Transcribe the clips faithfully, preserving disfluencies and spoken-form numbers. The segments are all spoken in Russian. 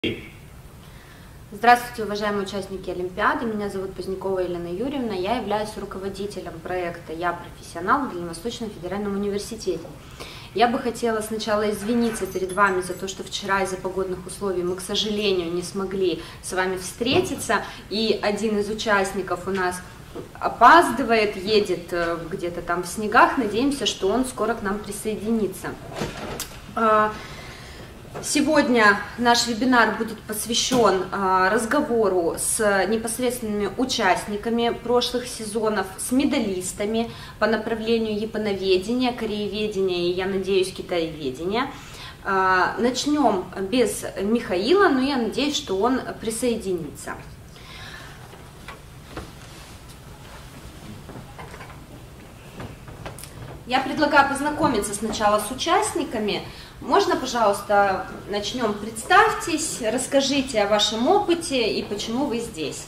Здравствуйте, уважаемые участники Олимпиады. Меня зовут Позднякова Елена Юрьевна. Я являюсь руководителем проекта «Я профессионал» в Дальневосточном федеральном университете. Я бы хотела сначала извиниться перед вами за то, что вчера из-за погодных условий мы, к сожалению, не смогли с вами встретиться. И один из участников у нас опаздывает, едет где-то там в снегах. Надеемся, что он скоро к нам присоединится. Сегодня наш вебинар будет посвящен а, разговору с непосредственными участниками прошлых сезонов, с медалистами по направлению японоведения, корееведения и, я надеюсь, китаеведения. А, начнем без Михаила, но я надеюсь, что он присоединится. Я предлагаю познакомиться сначала с участниками. Можно, пожалуйста, начнем? Представьтесь, расскажите о вашем опыте и почему вы здесь.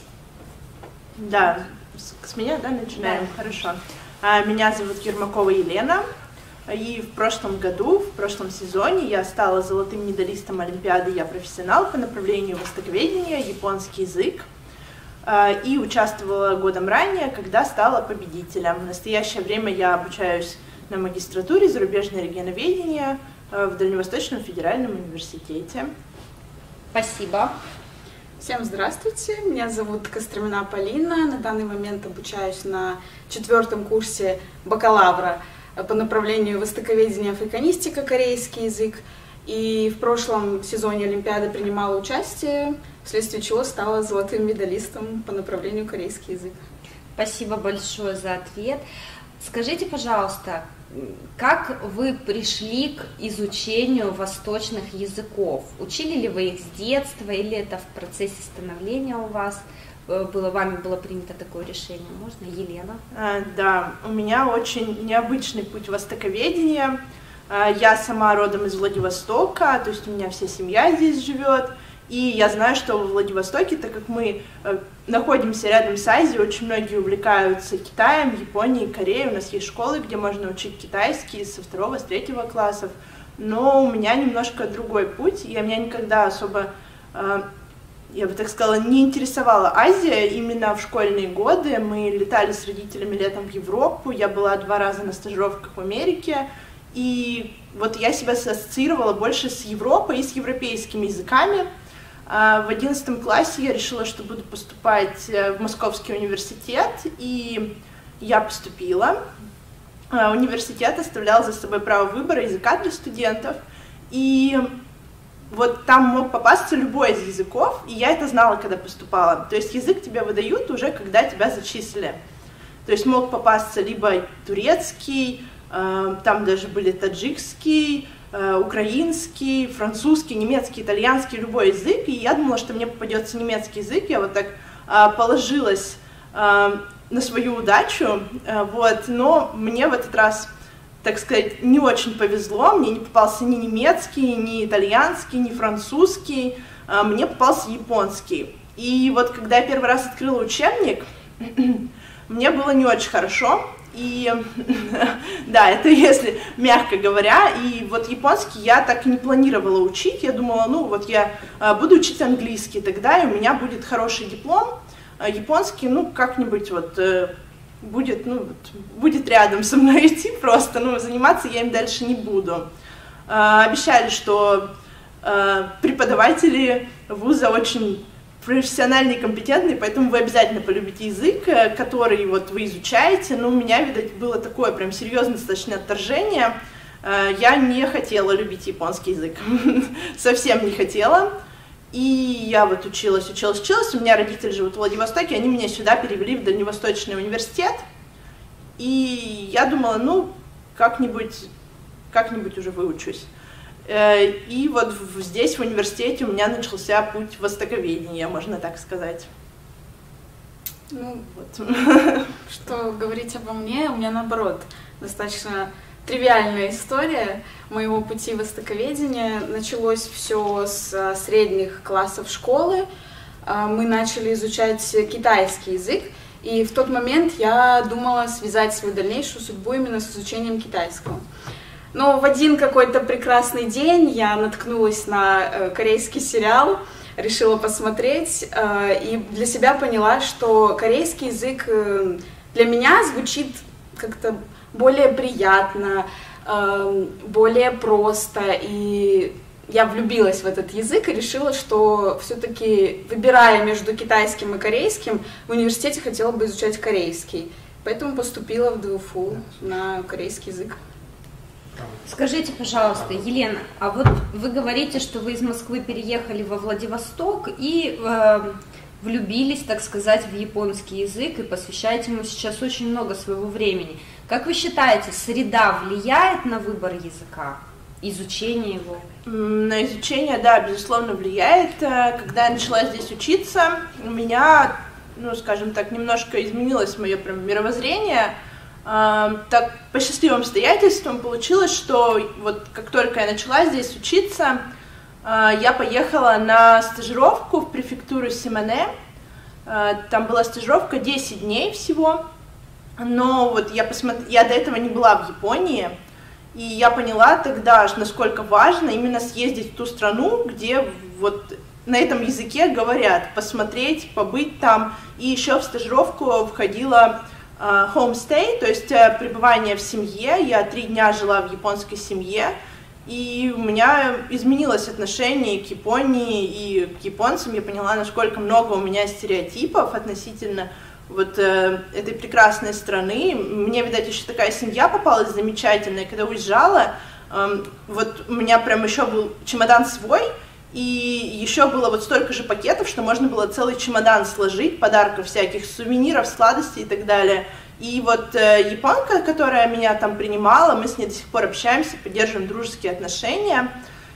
Да, с, с меня, да, начинаем? Да. Хорошо. Меня зовут Ермакова Елена, и в прошлом году, в прошлом сезоне я стала золотым медалистом Олимпиады «Я профессионал» по направлению востоковедения, японский язык, и участвовала годом ранее, когда стала победителем. В настоящее время я обучаюсь на магистратуре зарубежное регионоведение в Дальневосточном федеральном университете. Спасибо. Всем здравствуйте, меня зовут Костромина Полина, на данный момент обучаюсь на четвертом курсе бакалавра по направлению востоковедения, африканистика, корейский язык, и в прошлом сезоне Олимпиады принимала участие, вследствие чего стала золотым медалистом по направлению корейский язык. Спасибо большое за ответ. Скажите, пожалуйста, как вы пришли к изучению восточных языков? Учили ли вы их с детства или это в процессе становления у вас было, вами было принято такое решение? Можно, Елена? А, да, у меня очень необычный путь востоковедения. А, я сама родом из Владивостока, то есть у меня вся семья здесь живет. И я знаю, что во Владивостоке, так как мы э, находимся рядом с Азией, очень многие увлекаются Китаем, Японией, Кореей. У нас есть школы, где можно учить китайский со второго, с третьего классов. Но у меня немножко другой путь. Я меня никогда особо, э, я бы так сказала, не интересовала Азия. Именно в школьные годы мы летали с родителями летом в Европу. Я была два раза на стажировках в Америке. И вот я себя ассоциировала больше с Европой и с европейскими языками. В одиннадцатом классе я решила, что буду поступать в Московский университет, и я поступила. Университет оставлял за собой право выбора языка для студентов, и вот там мог попасться любой из языков, и я это знала, когда поступала. То есть язык тебе выдают уже, когда тебя зачислили. То есть мог попасться либо турецкий, там даже были таджикский, украинский, французский, немецкий, итальянский, любой язык, и я думала, что мне попадется немецкий язык, я вот так а, положилась а, на свою удачу, а, вот, но мне в этот раз, так сказать, не очень повезло, мне не попался ни немецкий, ни итальянский, ни французский, а, мне попался японский. И вот когда я первый раз открыла учебник, мне было не очень хорошо. И да, это если мягко говоря, и вот японский я так и не планировала учить, я думала, ну вот я буду учить английский тогда, и у меня будет хороший диплом, а японский, ну как-нибудь вот будет, ну вот, будет рядом со мной идти просто, ну заниматься я им дальше не буду. Обещали, что преподаватели вуза очень профессиональный и компетентный, поэтому вы обязательно полюбите язык, который вот вы изучаете. Но у меня, видать, было такое прям серьезное достаточно отторжение. Я не хотела любить японский язык, совсем не хотела. И я вот училась, училась, училась. У меня родители живут в Владивостоке, они меня сюда перевели в Дальневосточный университет. И я думала, ну, как-нибудь, как-нибудь уже выучусь. И вот здесь, в университете, у меня начался путь востоковедения, можно так сказать. Ну, вот. Что говорить обо мне, у меня наоборот, достаточно тривиальная история моего пути востоковедения. Началось все с средних классов школы. Мы начали изучать китайский язык, и в тот момент я думала связать свою дальнейшую судьбу именно с изучением китайского. Но в один какой-то прекрасный день я наткнулась на корейский сериал решила посмотреть и для себя поняла, что корейский язык для меня звучит как-то более приятно, более просто, и я влюбилась в этот язык и решила, что все-таки, выбирая между китайским и корейским, в университете хотела бы изучать корейский, поэтому поступила в ДУФУ на корейский язык. Скажите, пожалуйста, Елена, а вот вы говорите, что вы из Москвы переехали во Владивосток и э, влюбились, так сказать, в японский язык и посвящаете ему сейчас очень много своего времени. Как вы считаете, среда влияет на выбор языка, изучение его? На изучение, да, безусловно, влияет. Когда я начала здесь учиться, у меня, ну, скажем так, немножко изменилось мое прям мировоззрение. Так, по счастливым обстоятельствам получилось, что вот как только я начала здесь учиться, я поехала на стажировку в префектуру Симане. Там была стажировка десять дней всего, но вот я посмотрела, я до этого не была в Японии, и я поняла тогда, насколько важно именно съездить в ту страну, где вот на этом языке говорят, посмотреть, побыть там. И еще в стажировку входила homestay, то есть пребывание в семье. Я три дня жила в японской семье, и у меня изменилось отношение к Японии и к японцам. Я поняла, насколько много у меня стереотипов относительно вот э, этой прекрасной страны. Мне, видать, еще такая семья попалась замечательная. Когда уезжала, э, вот у меня прям еще был чемодан свой, и еще было вот столько же пакетов, что можно было целый чемодан сложить, подарков всяких, сувениров, сладостей и так далее. И вот э, японка, которая меня там принимала, мы с ней до сих пор общаемся, поддерживаем дружеские отношения.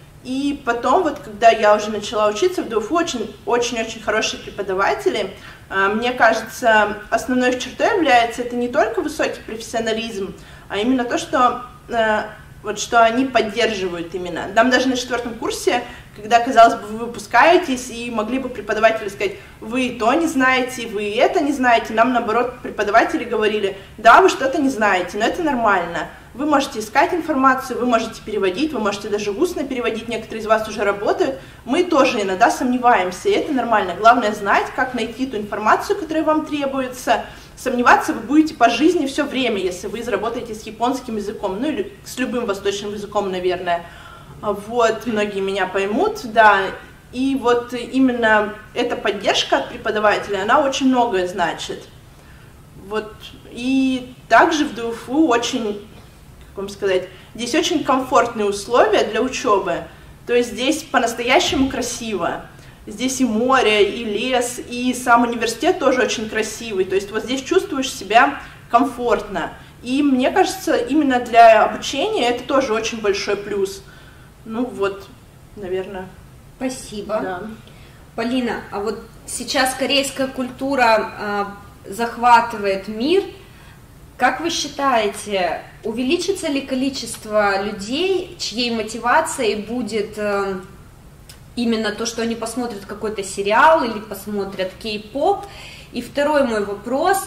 И потом, вот когда я уже начала учиться в ДУФУ, очень-очень хорошие преподаватели. Э, мне кажется, основной их чертой является это не только высокий профессионализм, а именно то, что, э, вот, что они поддерживают именно. Нам даже на четвертом курсе, когда, казалось бы, вы выпускаетесь, и могли бы преподаватели сказать, вы то не знаете, вы это не знаете, нам, наоборот, преподаватели говорили, да, вы что-то не знаете, но это нормально. Вы можете искать информацию, вы можете переводить, вы можете даже устно переводить, некоторые из вас уже работают. Мы тоже иногда сомневаемся, и это нормально. Главное знать, как найти ту информацию, которая вам требуется. Сомневаться вы будете по жизни все время, если вы заработаете с японским языком, ну или с любым восточным языком, наверное. Вот, многие меня поймут, да. И вот именно эта поддержка от преподавателя, она очень многое значит. Вот, и также в ДУФУ очень, как вам сказать, здесь очень комфортные условия для учебы. То есть здесь по-настоящему красиво. Здесь и море, и лес, и сам университет тоже очень красивый. То есть вот здесь чувствуешь себя комфортно. И мне кажется, именно для обучения это тоже очень большой плюс. Ну вот, наверное. Спасибо. Да. Полина, а вот сейчас корейская культура э, захватывает мир. Как вы считаете, увеличится ли количество людей, чьей мотивацией будет э, именно то, что они посмотрят какой-то сериал или посмотрят кей-поп? И второй мой вопрос.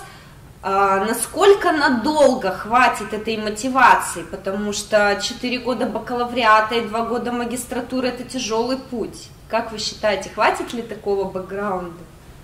А насколько надолго хватит этой мотивации, потому что четыре года бакалавриата и два года магистратуры – это тяжелый путь. Как вы считаете, хватит ли такого бэкграунда?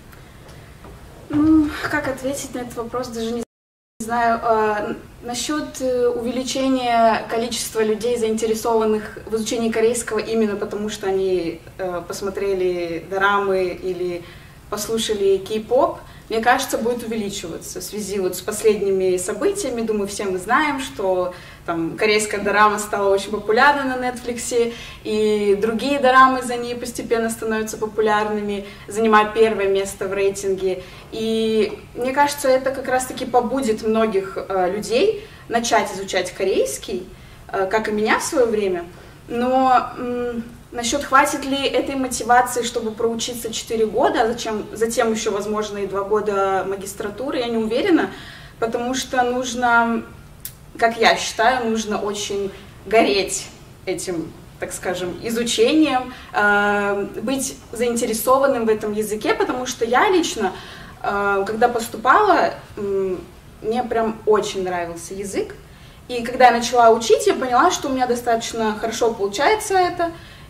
Ну, как ответить на этот вопрос, даже не знаю. А, насчет увеличения количества людей, заинтересованных в изучении корейского, именно потому что они а, посмотрели дорамы или послушали кей-поп, мне кажется, будет увеличиваться в связи вот с последними событиями. Думаю, все мы знаем, что там корейская дорама стала очень популярна на Netflix, и другие дорамы за ней постепенно становятся популярными, занимая первое место в рейтинге. И мне кажется, это как раз-таки побудит многих э, людей начать изучать корейский, э, как и меня в свое время. Но м- насчет хватит ли этой мотивации, чтобы проучиться четыре года, а зачем, затем еще, возможно, и два года магистратуры, я не уверена, потому что нужно, как я считаю, нужно очень гореть этим, так скажем, изучением, э, быть заинтересованным в этом языке, потому что я лично, э, когда поступала, э, мне прям очень нравился язык, и когда я начала учить, я поняла, что у меня достаточно хорошо получается это.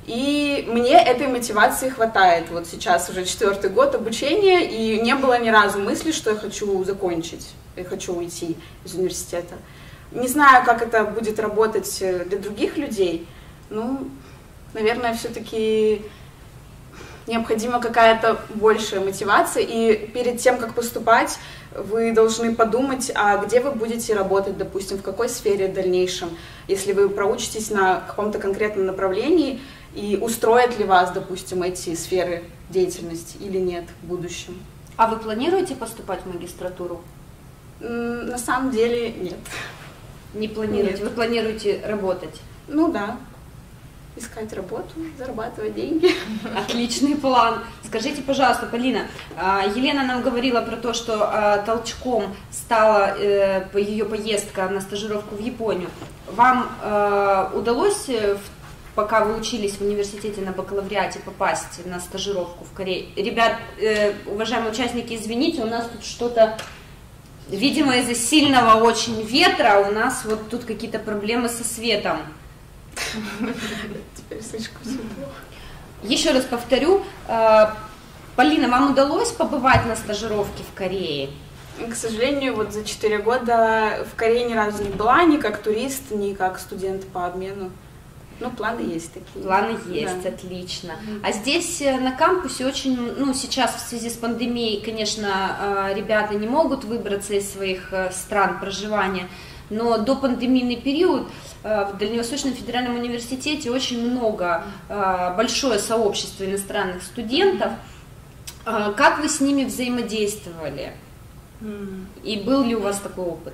И мне этой мотивации хватает. Вот сейчас уже четвертый год обучения, и не было ни разу мысли, что я хочу закончить, я хочу уйти из университета. Не знаю, как это будет работать для других людей, ну, наверное, все-таки необходима какая-то большая мотивация, и перед тем, как поступать, вы должны подумать, а где вы будете работать, допустим, в какой сфере в дальнейшем, если вы проучитесь на каком-то конкретном направлении, и устроят ли вас, допустим, эти сферы деятельности или нет в будущем. А вы планируете поступать в магистратуру? На самом деле нет. Не планируете? Нет. Вы планируете работать? Ну да. Искать работу, зарабатывать деньги. Отличный план. Скажите, пожалуйста, Полина, Елена нам говорила про то, что толчком стала ее поездка на стажировку в Японию. Вам удалось, пока вы учились в университете на бакалавриате, попасть на стажировку в Корее? Ребят, уважаемые участники, извините, у нас тут что-то, видимо, из-за сильного очень ветра у нас вот тут какие-то проблемы со светом. Теперь слишком светло. Еще раз повторю, Полина, вам удалось побывать на стажировке в Корее? К сожалению, вот за четыре года в Корее ни разу не была, ни как турист, ни как студент по обмену. Ну, планы есть такие. Планы есть, да. Отлично. А здесь на кампусе очень, ну, сейчас в связи с пандемией, конечно, ребята не могут выбраться из своих стран проживания, но до пандемийный период в Дальневосточном федеральном университете очень много, большое сообщество иностранных студентов. Как вы с ними взаимодействовали? И был ли у вас такой опыт?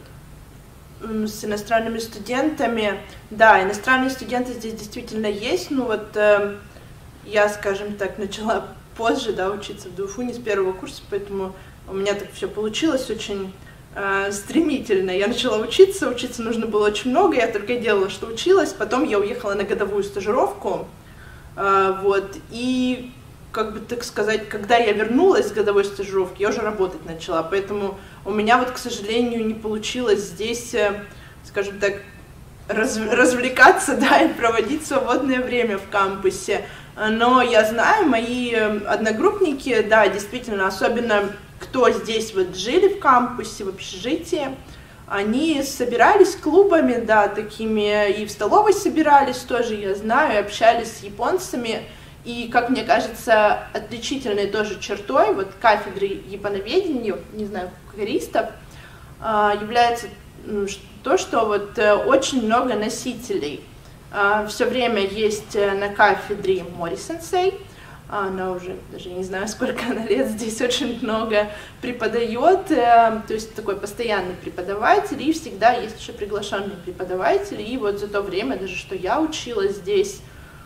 С иностранными студентами, да, иностранные студенты здесь действительно есть, ну вот э, я, скажем так, начала позже, да, учиться в ДУФУ, не с первого курса, поэтому у меня так все получилось очень э, стремительно. Я начала учиться, учиться нужно было очень много, я только и делала, что училась, потом я уехала на годовую стажировку, э, вот, и, как бы так сказать, когда я вернулась с годовой стажировки, я уже работать начала, поэтому у меня вот, к сожалению, не получилось здесь, скажем так, раз, развлекаться, да, и проводить свободное время в кампусе. Но я знаю, мои одногруппники, да, действительно, особенно кто здесь вот жили в кампусе, в общежитии, они собирались клубами, да, такими, и в столовой собирались тоже, я знаю, и общались с японцами. И, как мне кажется, отличительной тоже чертой вот кафедры японоведения, не знаю, користов, является то, что вот очень много носителей. Все время есть на кафедре Мори-сенсей, она уже, даже не знаю, сколько она лет здесь очень много преподает, то есть такой постоянный преподаватель, и всегда есть еще приглашенные преподаватели, и вот за то время, даже что я училась здесь,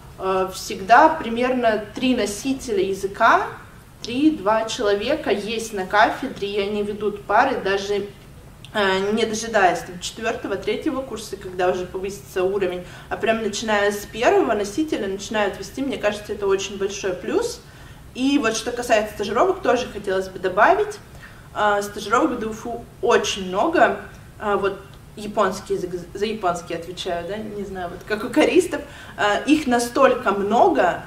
всегда примерно три носителя языка, три-два человека есть на кафедре, и они ведут пары, даже не дожидаясь четвертого-третьего курса, когда уже повысится уровень, а прям начиная с первого носителя начинают вести, мне кажется, это очень большой плюс. И вот что касается стажировок, тоже хотелось бы добавить, стажировок в ДУФУ очень много, вот японский язык, за японский отвечаю, да, не знаю, вот как у користов, их настолько много,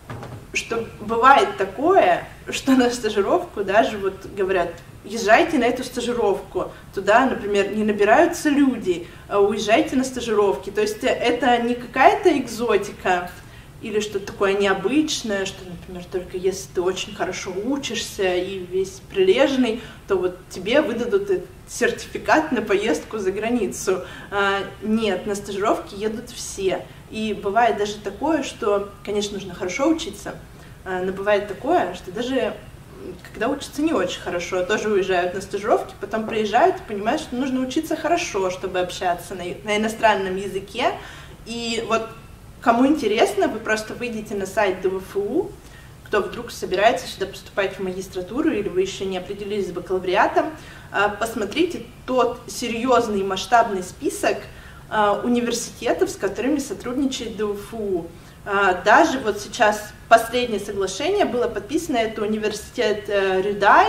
что бывает такое, что на стажировку даже вот говорят, езжайте на эту стажировку, туда, например, не набираются люди, уезжайте на стажировки, то есть это не какая-то экзотика или что-то такое необычное, что, например, только если ты очень хорошо учишься и весь прилежный, то вот тебе выдадут сертификат на поездку за границу. Нет, на стажировки едут все. И бывает даже такое, что, конечно, нужно хорошо учиться, но бывает такое, что даже когда учатся не очень хорошо, тоже уезжают на стажировки, потом приезжают и понимают, что нужно учиться хорошо, чтобы общаться на, на иностранном языке. И вот кому интересно, вы просто выйдете на сайт ДВФУ, кто вдруг собирается сюда поступать в магистратуру или вы еще не определились с бакалавриатом, посмотрите тот серьезный масштабный список университетов, с которыми сотрудничает ДВФУ. Даже вот сейчас последнее соглашение было подписано, это университет Рюдай,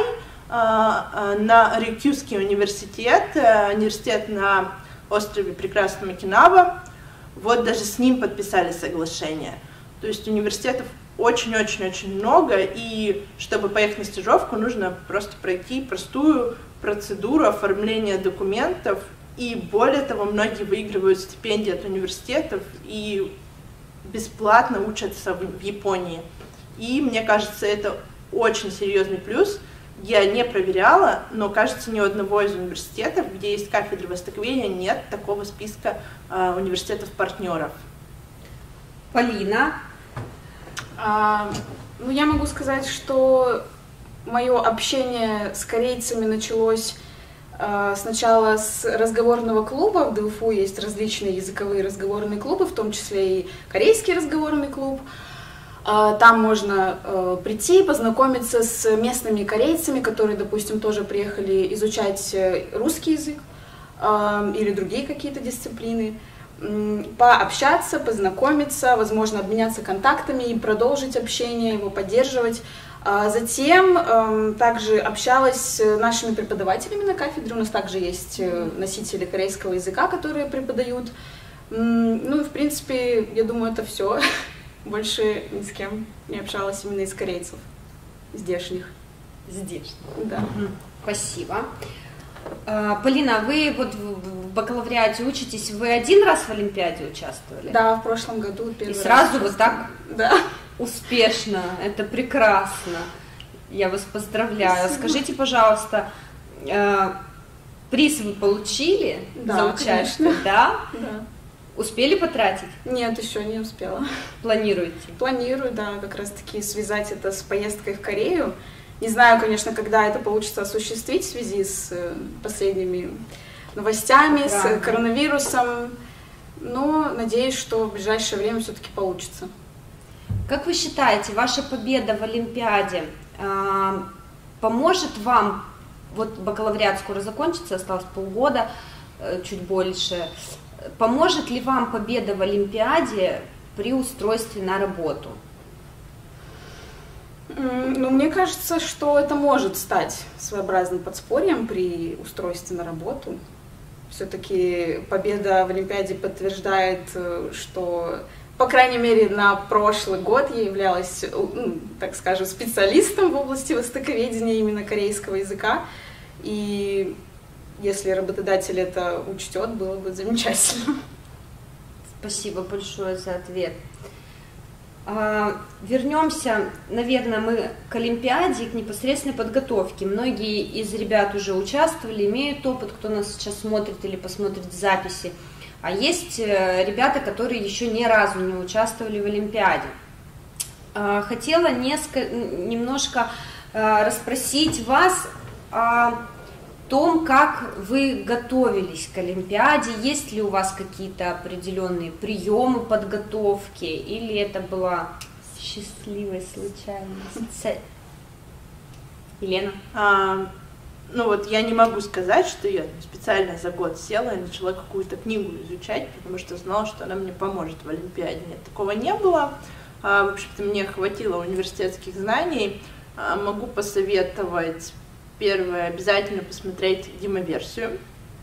на Рюкюский университет, университет на острове прекрасном Окинава, вот даже с ним подписали соглашение. То есть университетов очень-очень-очень много, и чтобы поехать на стажировку, нужно просто пройти простую процедуру оформления документов, и более того, многие выигрывают стипендии от университетов и бесплатно учатся в Японии. И мне кажется, это очень серьезный плюс. Я не проверяла, но, кажется, ни у одного из университетов, где есть кафедры востоковедения, нет такого списка э, университетов-партнеров. Полина? А, ну, я могу сказать, что мое общение с корейцами началось а, сначала с разговорного клуба. В ДФУ есть различные языковые разговорные клубы, в том числе и корейский разговорный клуб. А, там можно а, прийти, познакомиться с местными корейцами, которые, допустим, тоже приехали изучать русский язык а, или другие какие-то дисциплины. Пообщаться, познакомиться, возможно, обменяться контактами и продолжить общение, его поддерживать. Затем также общалась с нашими преподавателями на кафедре. У нас также есть носители корейского языка, которые преподают. Ну и, в принципе, я думаю, это все. Больше ни с кем не общалась именно из корейцев, здешних. Здешних. Да. Спасибо. Полина, вы вот в бакалавриате учитесь, вы один раз в Олимпиаде участвовали? Да, в прошлом году первый раз. И сразу раз вот так да. успешно, это прекрасно. Я вас поздравляю. Спасибо. Скажите, пожалуйста, приз вы получили да, за участие? Конечно. Да? Да. Успели потратить? Нет, еще не успела. Планируете? Планирую, да, как раз таки связать это с поездкой в Корею. Не знаю, конечно, когда это получится осуществить в связи с последними новостями, да. с коронавирусом, но надеюсь, что в ближайшее время все-таки получится. Как вы считаете, ваша победа в Олимпиаде э, поможет вам, вот бакалавриат скоро закончится, осталось полгода, э, чуть больше, поможет ли вам победа в Олимпиаде при устройстве на работу? Ну, мне кажется, что это может стать своеобразным подспорьем при устройстве на работу. Все-таки победа в Олимпиаде подтверждает, что, по крайней мере, на прошлый год я являлась, ну, так скажем, специалистом в области востоковедения именно корейского языка. И если работодатель это учтет, было бы замечательно. Спасибо большое за ответ. Вернемся, наверное, мы к Олимпиаде, к непосредственной подготовке. Многие из ребят уже участвовали, имеют опыт, кто нас сейчас смотрит или посмотрит в записи. А есть ребята, которые еще ни разу не участвовали в Олимпиаде. Хотела несколько, немножко расспросить вас о том, как вы готовились к Олимпиаде, есть ли у вас какие-то определенные приемы подготовки, или это была счастливая случайность? Елена? А, ну вот я не могу сказать, что я специально за год села и начала какую-то книгу изучать, потому что знала, что она мне поможет в Олимпиаде. Нет, такого не было. А, в общем-то, мне хватило университетских знаний. А, могу посоветовать. Первое, обязательно посмотреть демоверсию.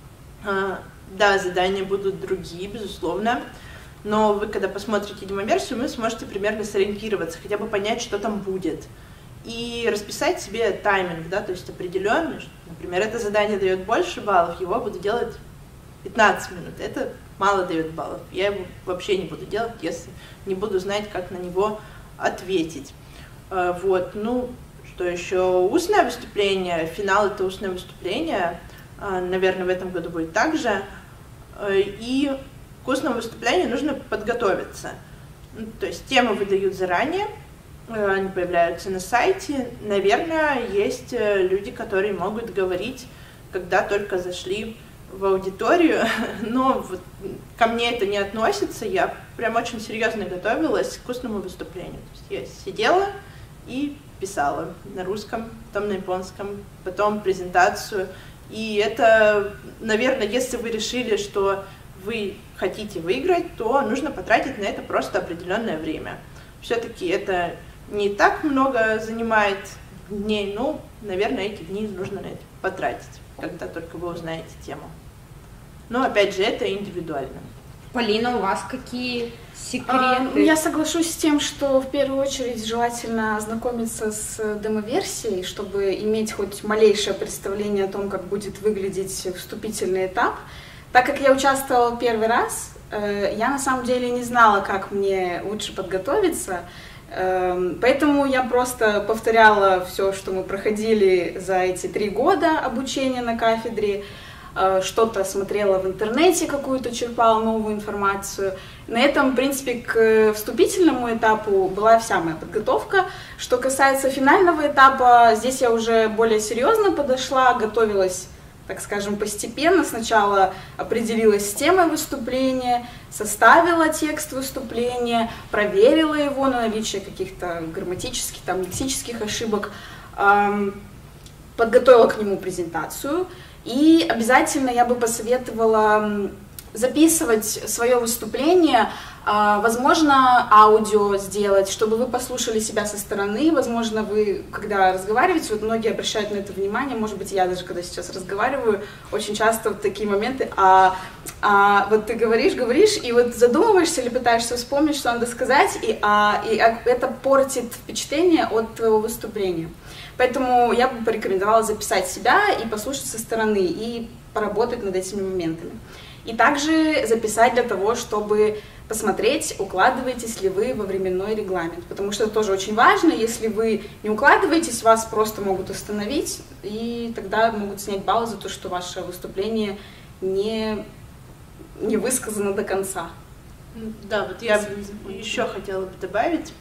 Да, задания будут другие, безусловно, но вы, когда посмотрите демоверсию, вы сможете примерно сориентироваться, хотя бы понять, что там будет. И расписать себе тайминг, да, то есть определенный. Например, это задание дает больше баллов, его буду делать пятнадцать минут. Это мало дает баллов. Я его вообще не буду делать, если не буду знать, как на него ответить. Вот, ну... Что еще? Устное выступление, финал — это устное выступление, наверное, в этом году будет так же. И к устному выступлению нужно подготовиться. То есть темы выдают заранее, они появляются на сайте. Наверное, есть люди, которые могут говорить, когда только зашли в аудиторию, но вот ко мне это не относится. Я прям очень серьезно готовилась к устному выступлению. То есть я сидела и писала на русском, потом на японском, потом презентацию. И это, наверное, если вы решили, что вы хотите выиграть, то нужно потратить на это просто определенное время. Все-таки это не так много занимает дней, но, наверное, эти дни нужно на это потратить, когда только вы узнаете тему. Но, опять же, это индивидуально. Полина, у вас какие секреты? Я соглашусь с тем, что в первую очередь желательно ознакомиться с демо-версией, чтобы иметь хоть малейшее представление о том, как будет выглядеть вступительный этап. Так как я участвовала первый раз, я на самом деле не знала, как мне лучше подготовиться, поэтому я просто повторяла все, что мы проходили за эти три года обучения на кафедре, что-то смотрела в интернете, какую-то черпала новую информацию. На этом, в принципе, к вступительному этапу была вся моя подготовка. Что касается финального этапа, здесь я уже более серьезно подошла, готовилась, так скажем, постепенно. Сначала определилась с темой выступления, составила текст выступления, проверила его на наличие каких-то грамматических, там, лексических ошибок, подготовила к нему презентацию. И обязательно я бы посоветовала записывать свое выступление, возможно, аудио сделать, чтобы вы послушали себя со стороны. Возможно, вы, когда разговариваете, вот многие обращают на это внимание, может быть, я даже, когда сейчас разговариваю, очень часто вот такие моменты, а, а вот ты говоришь, говоришь, и вот задумываешься или пытаешься вспомнить, что надо сказать, и, а, и это портит впечатление от твоего выступления. Поэтому я бы порекомендовала записать себя и послушать со стороны, и поработать над этими моментами. И также записать для того, чтобы посмотреть, укладываетесь ли вы во временной регламент. Потому что это тоже очень важно. Если вы не укладываетесь, вас просто могут остановить, и тогда могут снять баллы за то, что ваше выступление не, не высказано до конца. Да, вот я еще хотела бы добавить.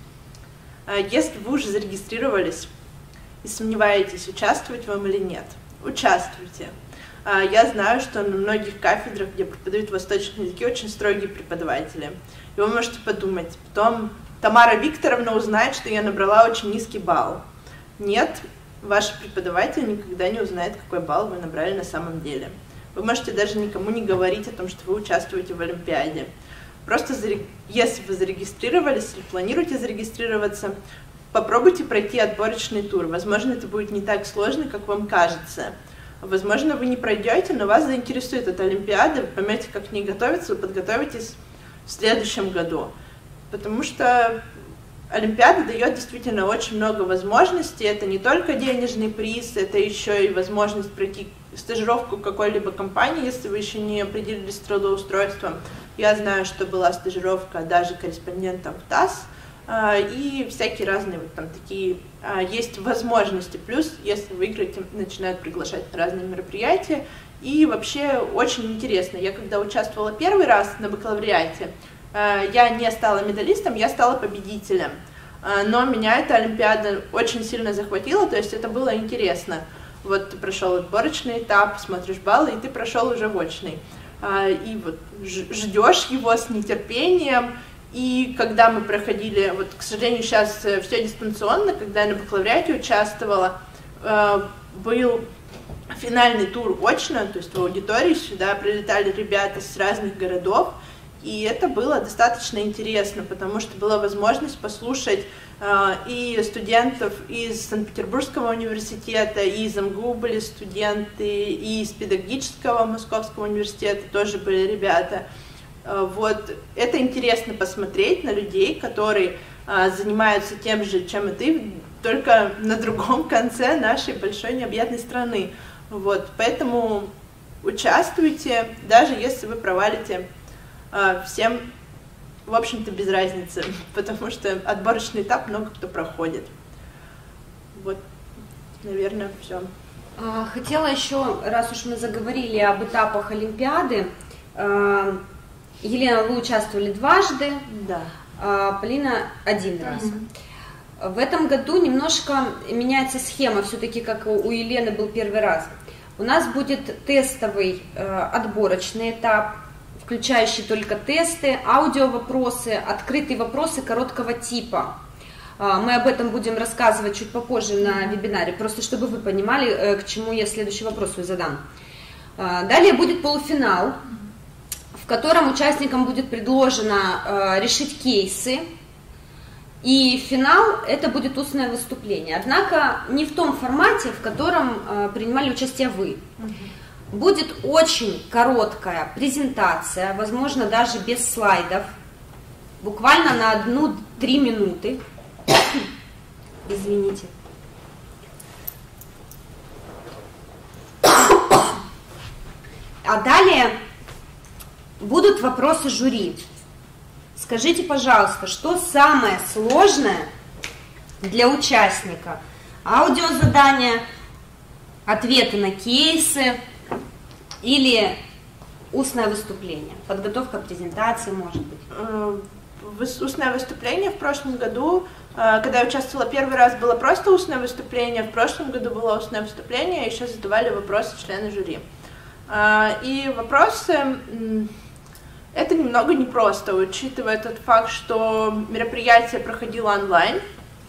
Если вы уже зарегистрировались и сомневаетесь, участвовать вам или нет, участвуйте. Я знаю, что на многих кафедрах, где преподают восточные языки, очень строгие преподаватели. И вы можете подумать, потом Тамара Викторовна узнает, что я набрала очень низкий балл. Нет, ваш преподаватель никогда не узнает, какой балл вы набрали на самом деле. Вы можете даже никому не говорить о том, что вы участвуете в Олимпиаде. Просто, если вы зарегистрировались или планируете зарегистрироваться, попробуйте пройти отборочный тур. Возможно, это будет не так сложно, как вам кажется. Возможно, вы не пройдете, но вас заинтересует эта Олимпиада, вы поймете, как к ней готовиться, вы подготовитесь в следующем году. Потому что Олимпиада дает действительно очень много возможностей. Это не только денежный приз, это еще и возможность пройти стажировку в какой-либо компании, если вы еще не определились с трудоустройством. Я знаю, что была стажировка даже корреспондентом в ТАСС, и всякие разные вот там такие есть возможности. Плюс, если выиграете, начинают приглашать на разные мероприятия. И вообще очень интересно. Я когда участвовала первый раз на бакалавриате, я не стала медалистом, я стала победителем. Но меня эта Олимпиада очень сильно захватила, то есть это было интересно. Вот ты прошел отборочный этап, смотришь баллы, и ты прошел уже в очный. И вот ждешь его с нетерпением. И когда мы проходили, вот, к сожалению, сейчас все дистанционно, когда я на бакалавриате участвовала, был финальный тур очно, то есть в аудитории сюда прилетали ребята с разных городов, и это было достаточно интересно, потому что была возможность послушать и студентов из Санкт-Петербургского университета, и из МГУ были студенты, и из педагогического Московского университета тоже были ребята. Вот, это интересно посмотреть на людей, которые а, занимаются тем же, чем и ты, только на другом конце нашей большой необъятной страны. Вот, поэтому участвуйте, даже если вы провалите, а, всем, в общем-то, без разницы, потому что отборочный этап много кто проходит. Вот, наверное, все. Хотела еще, раз уж мы заговорили об этапах Олимпиады, Елена, вы участвовали дважды, да. а Полина один mm-hmm. раз. В этом году немножко меняется схема, все-таки как у Елены был первый раз. У нас будет тестовый э, отборочный этап, включающий только тесты, аудиовопросы, открытые вопросы короткого типа. Э, мы об этом будем рассказывать чуть попозже на вебинаре, просто чтобы вы понимали, э, к чему я следующий вопрос свой задам. Э, далее будет полуфинал, в котором участникам будет предложено э, решить кейсы, и финал это будет устное выступление. Однако не в том формате, в котором э, принимали участие вы. Будет очень короткая презентация, возможно, даже без слайдов, буквально на одну-три минуты. Извините. А далее будут вопросы жюри. Скажите, пожалуйста, что самое сложное для участника? Аудиозадания, ответы на кейсы или устное выступление? Подготовка презентации, может быть? Устное выступление в прошлом году, когда я участвовала первый раз, было просто устное выступление, в прошлом году было устное выступление, еще задавали вопросы члены жюри. И вопросы, это немного непросто, учитывая тот факт, что мероприятие проходило онлайн,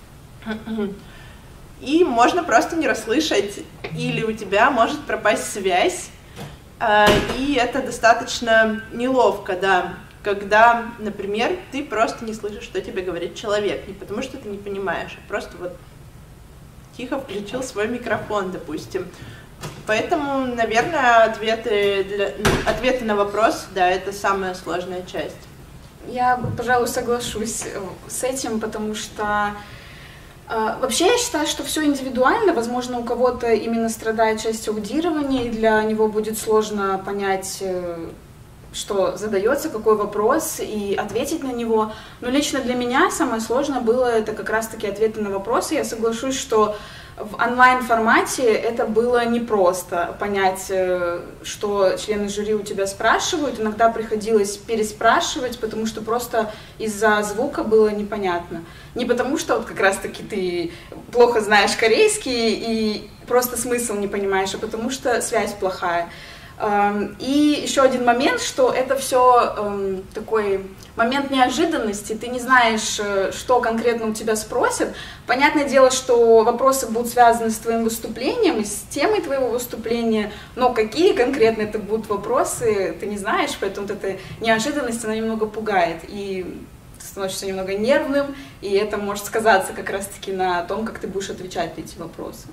и можно просто не расслышать, или у тебя может пропасть связь, и это достаточно неловко, да, когда, например, ты просто не слышишь, что тебе говорит человек, не потому что ты не понимаешь, а просто вот тихо включил свой микрофон, допустим. Поэтому, наверное, ответы, для, ответы на вопрос, да, это самая сложная часть. Я, пожалуй, соглашусь с этим, потому что э, вообще я считаю, что все индивидуально. Возможно, у кого-то именно страдает часть аудирования, и для него будет сложно понять, э, что задается, какой вопрос, и ответить на него. Но лично для меня самое сложное было это как раз-таки ответы на вопросы. Я соглашусь, что в онлайн-формате это было непросто понять, что члены жюри у тебя спрашивают. Иногда приходилось переспрашивать, потому что просто из-за звука было непонятно. Не потому что вот как раз-таки ты плохо знаешь корейский и просто смысл не понимаешь, а потому что связь плохая. И еще один момент, что это все такой момент неожиданности, ты не знаешь, что конкретно у тебя спросят. Понятное дело, что вопросы будут связаны с твоим выступлением и с темой твоего выступления, но какие конкретно это будут вопросы, ты не знаешь, поэтому вот эта неожиданность, она немного пугает, и ты становишься немного нервным, и это может сказаться как раз-таки на том, как ты будешь отвечать на эти вопросы.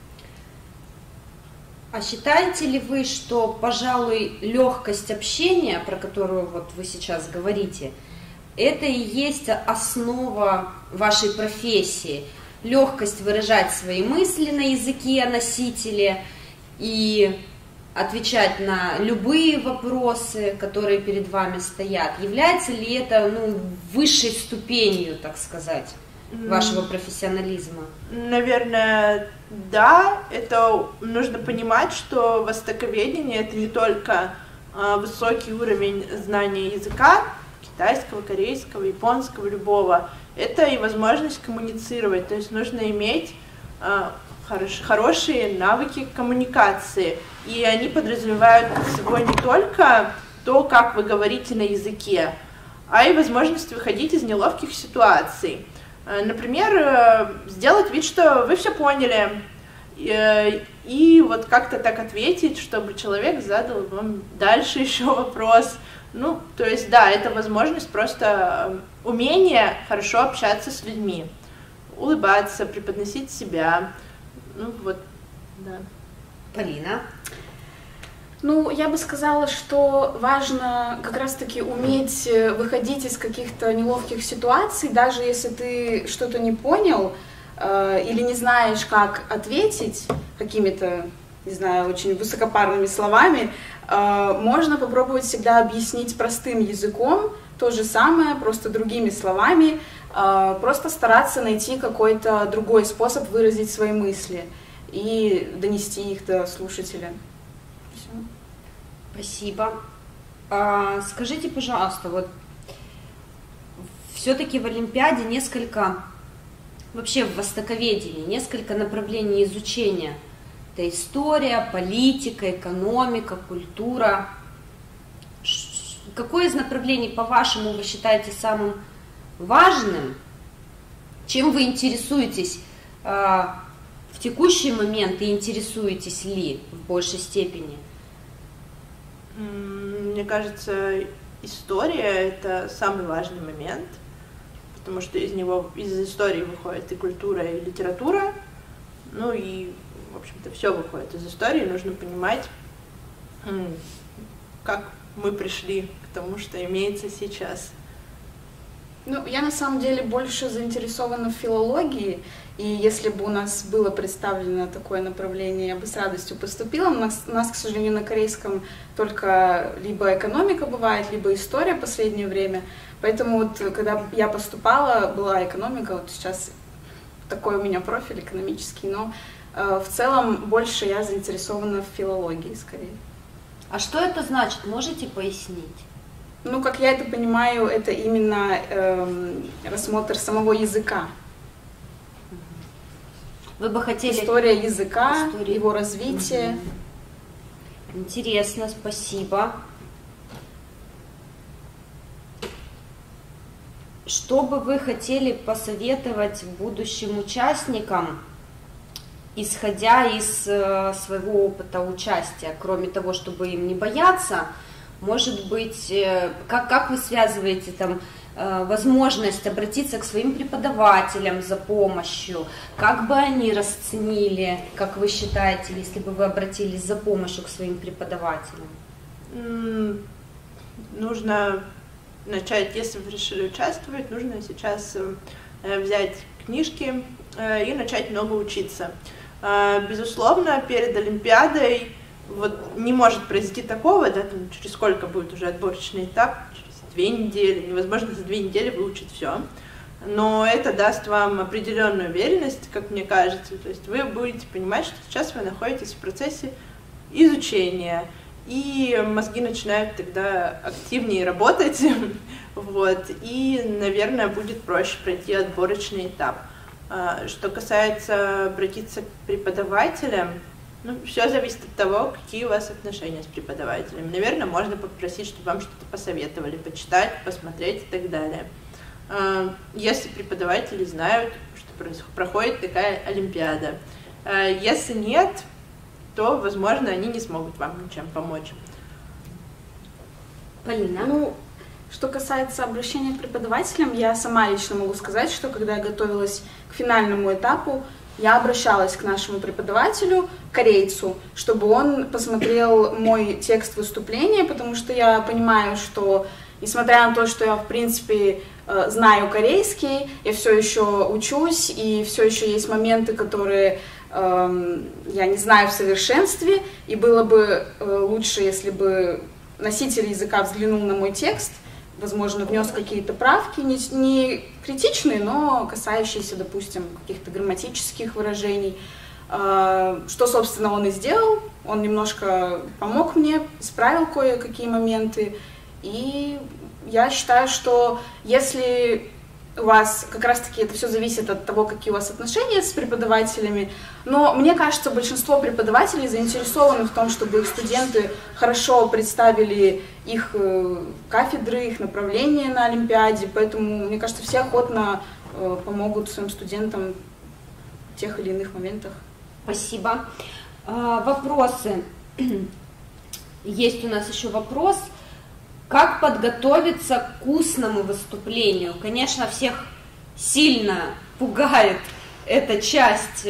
А считаете ли вы, что, пожалуй, легкость общения, про которую вот вы сейчас говорите, это и есть основа вашей профессии? Легкость выражать свои мысли на языке носителя и отвечать на любые вопросы, которые перед вами стоят. Является ли это, ну, высшей ступенью, так сказать, вашего профессионализма? Наверное, да. Это нужно понимать, что востоковедение — это не только э, высокий уровень знания языка, китайского, корейского, японского, любого. Это и возможность коммуницировать. То есть нужно иметь э, хорош, хорошие навыки коммуникации. И они подразумевают под собой не только то, как вы говорите на языке, а и возможность выходить из неловких ситуаций. Например, сделать вид, что вы все поняли, и, и вот как-то так ответить, чтобы человек задал вам дальше еще вопрос. Ну, то есть, да, это возможность, просто умение хорошо общаться с людьми, улыбаться, преподносить себя. Ну, вот, да. Полина? Ну, я бы сказала, что важно как раз-таки уметь выходить из каких-то неловких ситуаций, даже если ты что-то не понял э, или не знаешь, как ответить какими-то, не знаю, очень высокопарными словами, э, можно попробовать всегда объяснить простым языком то же самое, просто другими словами, э, просто стараться найти какой-то другой способ выразить свои мысли и донести их до слушателя. Спасибо. А, скажите, пожалуйста, вот все-таки в Олимпиаде несколько, вообще в востоковедении, несколько направлений изучения. Это история, политика, экономика, культура. Какое из направлений, по-вашему, вы считаете самым важным? Чем вы интересуетесь а, в текущий момент и интересуетесь ли в большей степени? Мне кажется, история — это самый важный момент, потому что из него, из истории выходит и культура, и литература, ну и, в общем-то, все выходит из истории. Нужно понимать, как мы пришли к тому, что имеется сейчас? Ну, я на самом деле больше заинтересована в филологии, и если бы у нас было представлено такое направление, я бы с радостью поступила. У нас, у нас, к сожалению, на корейском только либо экономика бывает, либо история в последнее время. Поэтому вот, когда я поступала, была экономика, вот сейчас такой у меня профиль экономический, но э, в целом больше я заинтересована в филологии скорее. А что это значит? Можете пояснить? Ну, как я это понимаю, это именно эм, рассмотр самого языка. Вы бы хотели... История языка, История... его развитие. Угу. Интересно, спасибо. Что бы вы хотели посоветовать будущим участникам, исходя из э, своего опыта участия, кроме того, чтобы им не бояться? Может быть, э, как, как вы связываете там э, возможность обратиться к своим преподавателям за помощью? Как бы они расценили, как вы считаете, если бы вы обратились за помощью к своим преподавателям? Нужно начать, если вы решили участвовать, нужно сейчас э, взять книжки э, и начать много учиться. Э, безусловно, перед Олимпиадой вот не может произойти такого, да, там, через сколько будет уже отборочный этап, через две недели, невозможно за две недели выучить все, но это даст вам определенную уверенность, как мне кажется, то есть вы будете понимать, что сейчас вы находитесь в процессе изучения, и мозги начинают тогда активнее работать, вот, и, наверное, будет проще пройти отборочный этап. Что касается обратиться к преподавателям, ну, все зависит от того, какие у вас отношения с преподавателями. Наверное, можно попросить, чтобы вам что-то посоветовали, почитать, посмотреть и так далее. Если преподаватели знают, что проходит такая Олимпиада. Если нет, то, возможно, они не смогут вам ничем помочь. Полина? Ну, что касается обращения к преподавателям, я сама лично могу сказать, что когда я готовилась к финальному этапу, я обращалась к нашему преподавателю, корейцу, чтобы он посмотрел мой текст выступления, потому что я понимаю, что, несмотря на то, что я, в принципе, знаю корейский, я все еще учусь, и все еще есть моменты, которые э, я не знаю в совершенстве, и было бы э, лучше, если бы носитель языка взглянул на мой текст, возможно, внес какие-то правки, не, не критичные, но касающиеся, допустим, каких-то грамматических выражений. Что, собственно, он и сделал. Он немножко помог мне, исправил кое-какие моменты. И я считаю, что если у вас как раз-таки это все зависит от того, какие у вас отношения с преподавателями, но мне кажется, большинство преподавателей заинтересованы в том, чтобы их студенты хорошо представили их кафедры, их направления на Олимпиаде, поэтому, мне кажется, все охотно помогут своим студентам в тех или иных моментах. Спасибо. Вопросы. Есть у нас еще вопрос. Как подготовиться к устному выступлению? Конечно, всех сильно пугает эта часть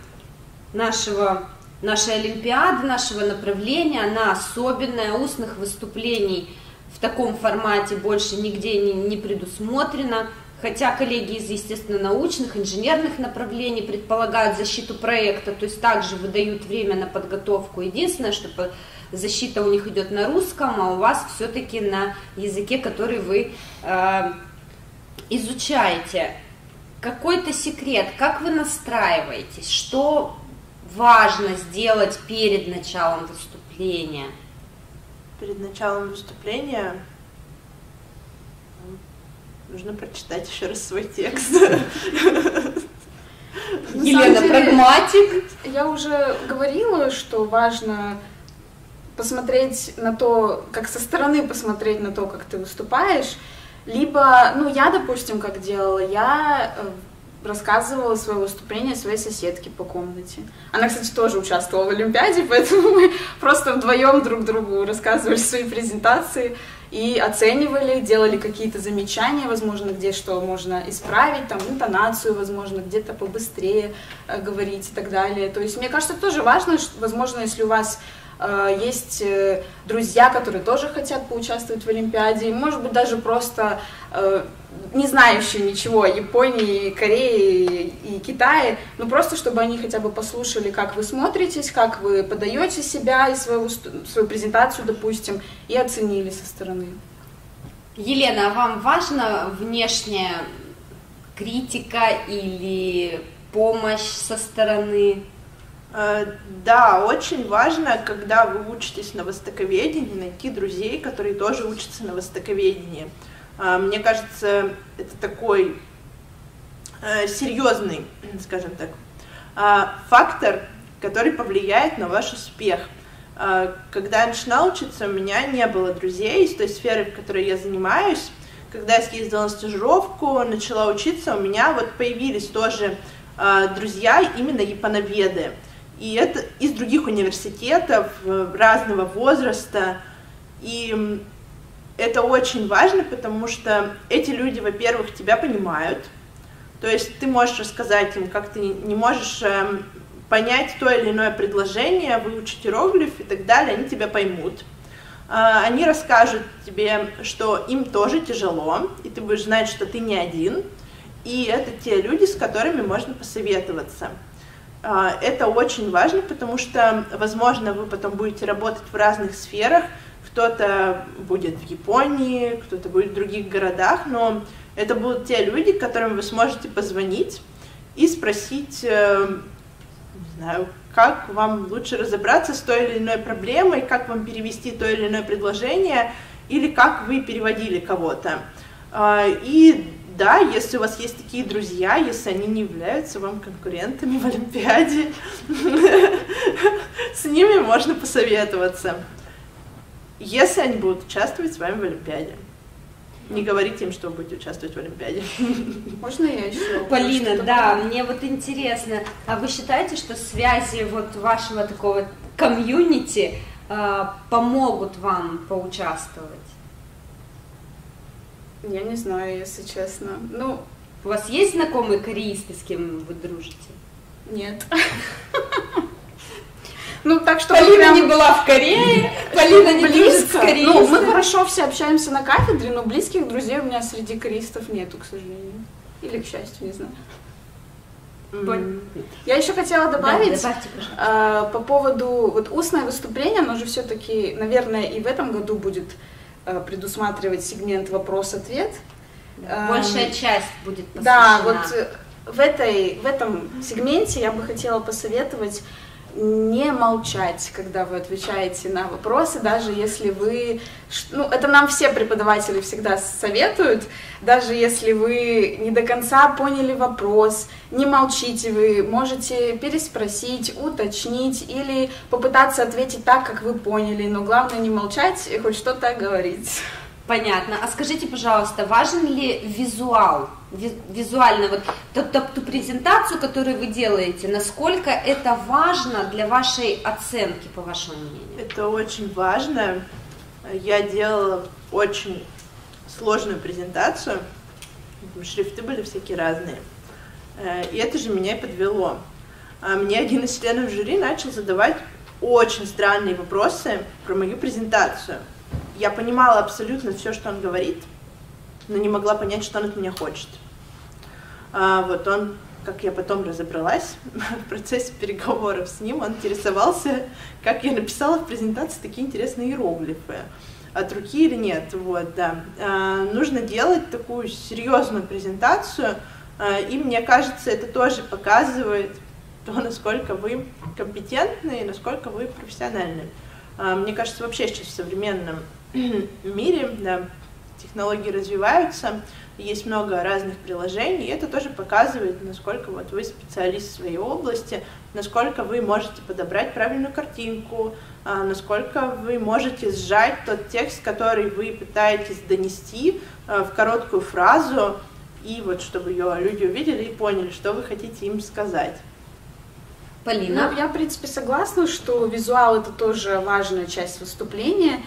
нашего, нашей Олимпиады, нашего направления. Она особенная, устных выступлений в таком формате больше нигде не, не предусмотрено. Хотя коллеги из естественно-научных, инженерных направлений предполагают защиту проекта, то есть также выдают время на подготовку. Единственное, что защита у них идет на русском, а у вас все-таки на языке, который вы э, изучаете. Какой-то секрет, как вы настраиваетесь, что важно сделать перед началом выступления? Перед началом выступления нужно прочитать еще раз свой текст. Елена, прагматик. Я уже говорила, что важно посмотреть на то, как со стороны посмотреть на то, как ты выступаешь. Либо, ну, я, допустим, как делала, я рассказывала свое выступление своей соседке по комнате. Она, кстати, тоже участвовала в Олимпиаде, поэтому мы просто вдвоем друг другу рассказывали свои презентации и оценивали, делали какие-то замечания, возможно, где что можно исправить, там, интонацию, возможно, где-то побыстрее э, говорить и так далее. То есть, мне кажется, это тоже важно, что, возможно, если у вас есть друзья, которые тоже хотят поучаствовать в Олимпиаде, и, может быть, даже просто не знающие ничего о Японии, Корее и Китае, но просто чтобы они хотя бы послушали, как вы смотритесь, как вы подаете себя и свою, свою презентацию, допустим, и оценили со стороны. Елена, а вам важна внешняя критика или помощь со стороны? Да, очень важно, когда вы учитесь на востоковедении, найти друзей, которые тоже учатся на востоковедении. Мне кажется, это такой серьезный, скажем так, фактор, который повлияет на ваш успех. Когда я начинала учиться, у меня не было друзей из той сферы, в которой я занимаюсь. Когда я съездила на стажировку, начала учиться, у меня вот появились тоже друзья, именно японоведы. И это из других университетов, разного возраста. И это очень важно, потому что эти люди, во-первых, тебя понимают. То есть ты можешь рассказать им, как ты не можешь понять то или иное предложение, выучить иероглиф и так далее, они тебя поймут. Они расскажут тебе, что им тоже тяжело, и ты будешь знать, что ты не один. И это те люди, с которыми можно посоветоваться. Это очень важно, потому что, возможно, вы потом будете работать в разных сферах. Кто-то будет в Японии, кто-то будет в других городах, но это будут те люди, которым вы сможете позвонить и спросить, не знаю, как вам лучше разобраться с той или иной проблемой, как вам перевести то или иное предложение, или как вы переводили кого-то. И да, если у вас есть такие друзья, если они не являются вам конкурентами в Олимпиаде, с ними можно посоветоваться. Если они будут участвовать с вами в Олимпиаде. Не говорите им, что вы будете участвовать в Олимпиаде. Можно я еще? Полина, да, мне вот интересно, а вы считаете, что связи вот вашего такого комьюнити э, помогут вам поучаствовать? Я не знаю, если честно. Ну, у вас есть знакомые кореисты, с кем вы дружите? Нет. Ну, так что Полина прям... не была в Корее, Полина не дружит с кореистами. Ну, мы хорошо все общаемся на кафедре, но близких друзей у меня среди кореистов нету, к сожалению. Или к счастью, не знаю. Mm. Я еще хотела добавить, да, добавьте, э, по поводу вот устное выступление, оно же все-таки, наверное, и в этом году будет э, предусматривать сегмент вопрос-ответ. Большая э, часть будет посвящена. Да, вот в, этой, в этом сегменте я бы хотела посоветовать не молчать, когда вы отвечаете на вопросы, даже если вы, ну, это нам все преподаватели всегда советуют, даже если вы не до конца поняли вопрос, не молчите, вы можете переспросить, уточнить или попытаться ответить так, как вы поняли, но главное не молчать и хоть что-то говорить. Понятно. А скажите, пожалуйста, важен ли визуал, визуально, вот ту, ту, ту презентацию, которую вы делаете, насколько это важно для вашей оценки, по вашему мнению? Это очень важно. Я делала очень сложную презентацию, шрифты были всякие разные, и это же меня и подвело. Мне один из членов жюри начал задавать очень странные вопросы про мою презентацию. Я понимала абсолютно все, что он говорит, но не могла понять, что он от меня хочет. А вот он, как я потом разобралась, в процессе переговоров с ним, он интересовался, как я написала в презентации такие интересные иероглифы. От руки или нет, вот, да. А, нужно делать такую серьезную презентацию, а, и мне кажется, это тоже показывает то, насколько вы компетентны и насколько вы профессиональны. А, мне кажется, вообще сейчас в современном мире, да, технологии развиваются, есть много разных приложений, и это тоже показывает, насколько вот вы специалист в своей области, насколько вы можете подобрать правильную картинку, насколько вы можете сжать тот текст, который вы пытаетесь донести в короткую фразу, и вот чтобы ее люди увидели и поняли, что вы хотите им сказать. Полина? Ну, я, в принципе, согласна, что визуал — это тоже важная часть выступления.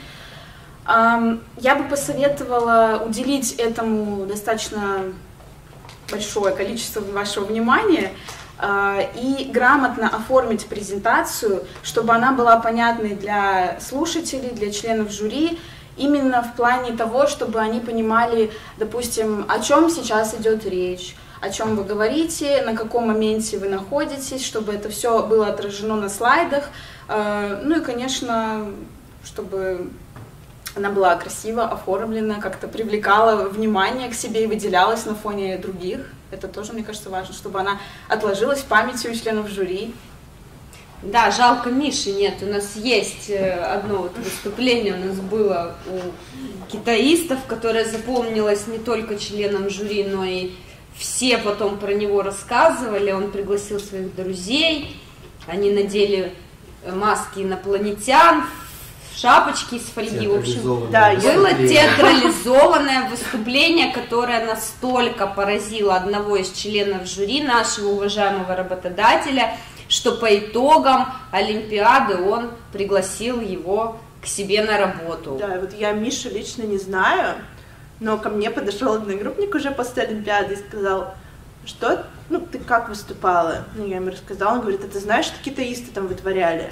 Я бы посоветовала уделить этому достаточно большое количество вашего внимания. и грамотно оформить презентацию, чтобы она была понятной для слушателей, для членов жюри, именно в плане того, чтобы они понимали, допустим, о чем сейчас идет речь, о чем вы говорите, на каком моменте вы находитесь, чтобы это все было отражено на слайдах, ну и, конечно, чтобы она была красиво оформлена, как-то привлекала внимание к себе и выделялась на фоне других. Это тоже, мне кажется, важно, чтобы она отложилась в памяти у членов жюри. Да, жалко, Миши нет. У нас есть одно вот выступление, у нас было у китаистов, которое запомнилось не только членам жюри, но и все потом про него рассказывали. Он пригласил своих друзей, они надели маски инопланетян, шапочки из фольги, в общем, да, было театрализованное выступление, которое настолько поразило одного из членов жюри, нашего уважаемого работодателя, что по итогам Олимпиады он пригласил его к себе на работу. Да, вот я Мишу лично не знаю, но ко мне подошел одногруппник уже после Олимпиады и сказал, что, ну, ты как выступала? Ну, я ему рассказала, он говорит, а ты знаешь, что китаисты там вытворяли?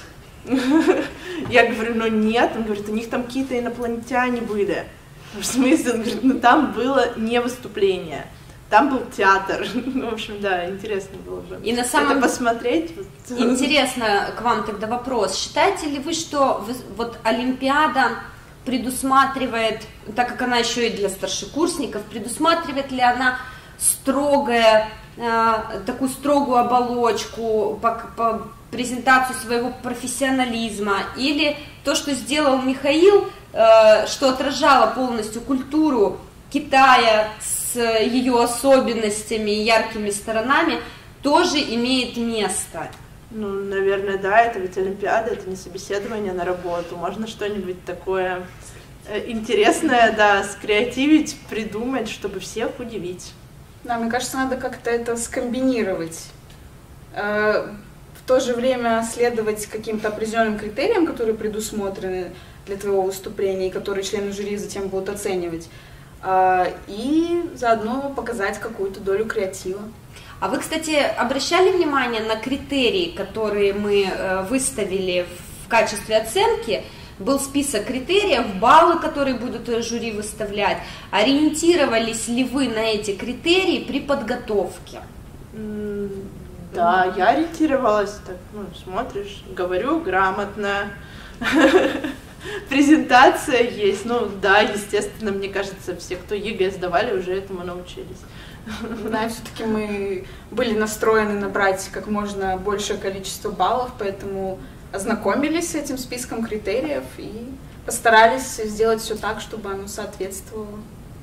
Я говорю, ну нет, он говорит, у них там какие-то инопланетяне были. В смысле? Он говорит, ну там было не выступление, там был театр. Ну, в общем, да, интересно было бы и на самом... это посмотреть. Интересно к вам тогда вопрос. Считаете ли вы, что вы, вот Олимпиада предусматривает, так как она еще и для старшекурсников, предусматривает ли она строгая, э, такую строгую оболочку по, по презентацию своего профессионализма, или то, что сделал Михаил, э, что отражало полностью культуру Китая с ее особенностями и яркими сторонами, тоже имеет место? Ну, наверное, да, это ведь Олимпиада, это не собеседование на работу, можно что-нибудь такое интересное, да, скреативить, придумать, чтобы всех удивить. Да, мне кажется, надо как-то это скомбинировать. В то же время следовать каким-то определенным критериям, которые предусмотрены для твоего выступления и которые члены жюри затем будут оценивать, и заодно показать какую-то долю креатива. А вы, кстати, обращали внимание на критерии, которые мы выставили в качестве оценки? Был список критериев, баллы, которые будут жюри выставлять. Ориентировались ли вы на эти критерии при подготовке? Да, я ориентировалась, так, ну, смотришь, говорю грамотно, презентация есть, ну, да, естественно, мне кажется, все, кто ЕГЭ сдавали, уже этому научились. Да, все-таки мы были настроены набрать как можно большее количество баллов, поэтому ознакомились с этим списком критериев и постарались сделать все так, чтобы оно соответствовало.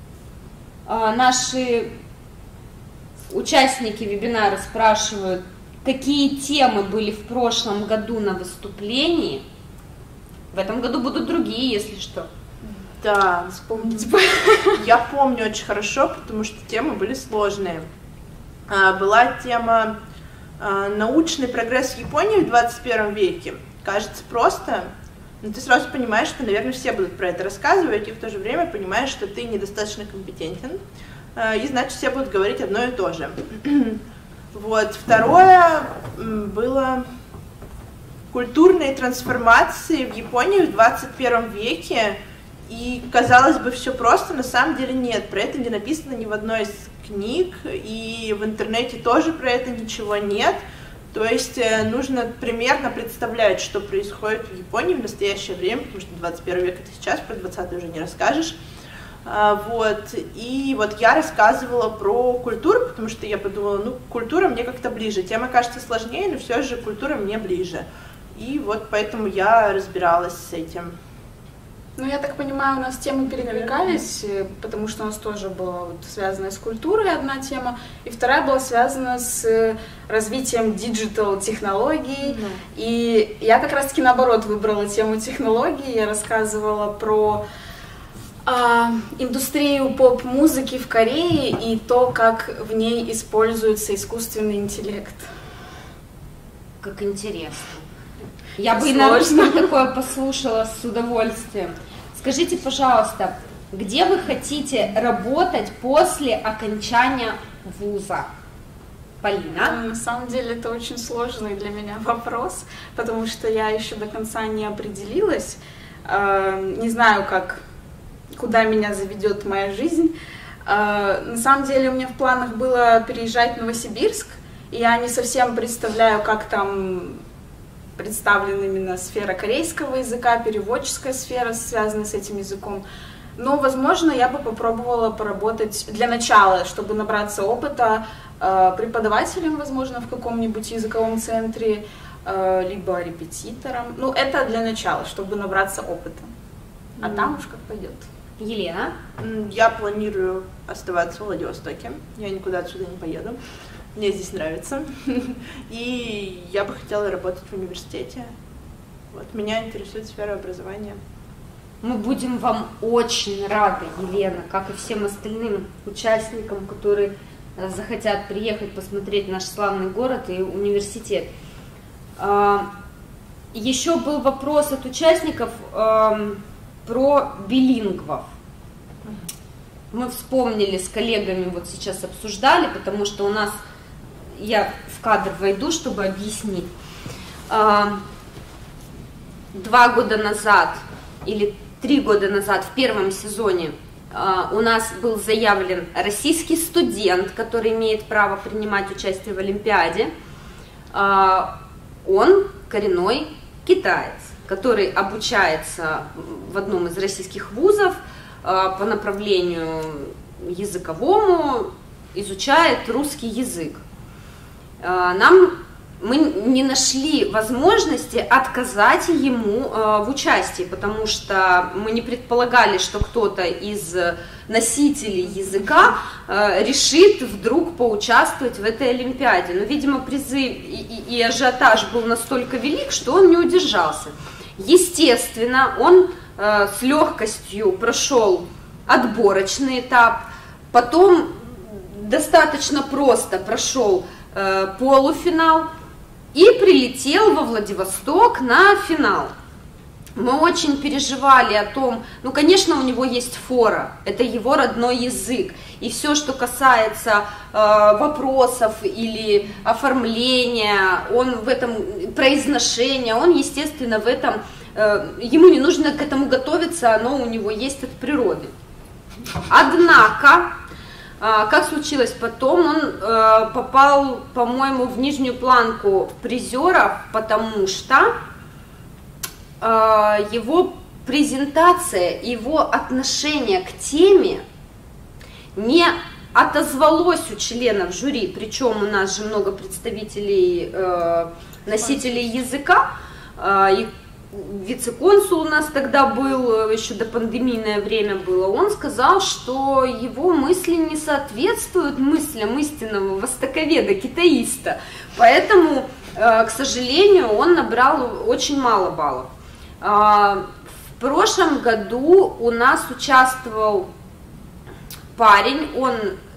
А, наши участники вебинара спрашивают, какие темы были в прошлом году на выступлении. В этом году будут другие, если что. Да, вспомнить бы. Я помню очень хорошо, потому что темы были сложные. Была тема «Научный прогресс в Японии в двадцать первом веке». Кажется просто, но ты сразу понимаешь, что, наверное, все будут про это рассказывать, и в то же время понимаешь, что ты недостаточно компетентен, и значит, все будут говорить одно и то же. Вот. Второе было культурные трансформации в Японии в двадцать первом веке. И, казалось бы, все просто, на самом деле нет. Про это не написано ни в одной из книг, и в интернете тоже про это ничего нет. То есть нужно примерно представлять, что происходит в Японии в настоящее время, потому что двадцать первый век это сейчас, про двадцатый уже не расскажешь. Вот. И вот я рассказывала про культуру, потому что я подумала, ну, культура мне как-то ближе. Тема кажется сложнее, но все же культура мне ближе. И вот поэтому я разбиралась с этим. Ну, я так понимаю, у нас темы перекликались, потому что у нас тоже была вот связана с культурой одна тема, и вторая была связана с развитием диджитал-технологий. Mm-hmm. И я как раз-таки наоборот выбрала тему технологий, я рассказывала про а, индустрию поп-музыки в Корее и то, как в ней используется искусственный интеллект. Как интересно. Я бы и нарочно такое послушала с удовольствием. Скажите, пожалуйста, где вы хотите работать после окончания вуза? Полина? На самом деле это очень сложный для меня вопрос, потому что я еще до конца не определилась, не знаю, как, куда меня заведет моя жизнь. На самом деле у меня в планах было переезжать в Новосибирск, и я не совсем представляю, как там представлена именно сфера корейского языка, переводческая сфера, связанная с этим языком. Но, возможно, я бы попробовала поработать для начала, чтобы набраться опыта, преподавателем, возможно, в каком-нибудь языковом центре, либо репетитором. Ну, это для начала, чтобы набраться опыта. А mm. там уж как пойдет. Елена? Я планирую оставаться в Владивостоке. Я никуда отсюда не поеду. Мне здесь нравится. И я бы хотела работать в университете. Вот, меня интересует сфера образования. Мы будем вам очень рады, Елена, как и всем остальным участникам, которые захотят приехать посмотреть наш славный город и университет. Еще был вопрос от участников про билингвов. Мы вспомнили с коллегами, вот сейчас обсуждали, потому что у нас, я в кадр войду, чтобы объяснить. Два года назад или три года назад в первом сезоне у нас был заявлен российский студент, который имеет право принимать участие в Олимпиаде. Он коренной китаец, который обучается в одном из российских вузов по направлению языковому, изучает русский язык. Нам мы не нашли возможности отказать ему э, в участии, потому что мы не предполагали, что кто-то из носителей языка э, решит вдруг поучаствовать в этой Олимпиаде. Но, видимо, призыв и, и, и ажиотаж был настолько велик, что он не удержался. Естественно, он э, с легкостью прошел отборочный этап, потом достаточно просто прошел э, полуфинал, и прилетел во Владивосток на финал. Мы очень переживали о том, ну, конечно, у него есть фора, это его родной язык, и все, что касается э, вопросов или оформления, он в этом, произношения, он, естественно, в этом, э, ему не нужно к этому готовиться, оно у него есть от природы. Однако, как случилось потом, он э, попал, по-моему, в нижнюю планку призеров, потому что э, его презентация, его отношение к теме не отозвалось у членов жюри, причем у нас же много представителей э, носителей языка, э, и вице-консул у нас тогда был, еще до пандемийное время было, он сказал, что его мысли не соответствуют мыслям истинного востоковеда, китаиста, поэтому, к сожалению, он набрал очень мало баллов. В прошлом году у нас участвовал парень, он,